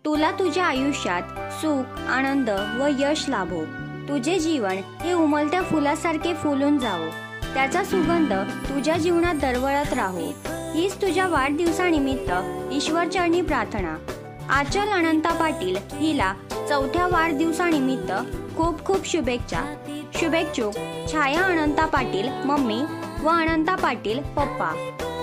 तुला तुझ्या आयुष्यात सुख, आनंद व यश लाभो. तुझे जीवन हे उमलत्या फुलासारखे फुलून जावो. त्याचा सुगंध तुझ्या जीवनात दरवळत राहो. हीच तुझ्या वाढदिवसानिमित्त ईश्वरचरणी प्रार्थना. आचल अनंता पाटील हिला 4थ्या वाढदिवसानिमित्त खूप खूप शुभेच्छा. शुभेच्छुक छाया अनंता पाटील मम्मी व अनंता पाटील पप्पा.